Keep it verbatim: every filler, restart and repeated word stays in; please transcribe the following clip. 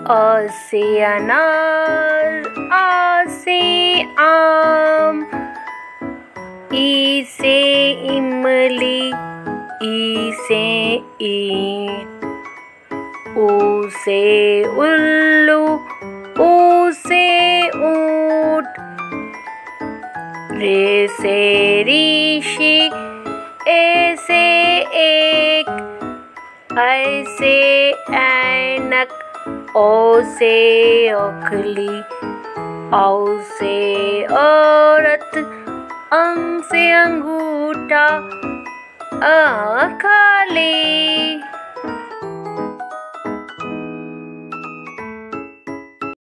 अ से अनार, आ से आम, ई से इमली, ई से ईंट, ऊ से उल्लू, ऊ से ऊंट, रे से ऋषि, ए से एक, ऐ से ऐनक, ओ से ओखली, औ से औरत, अं से अंगूठा, अ खाली।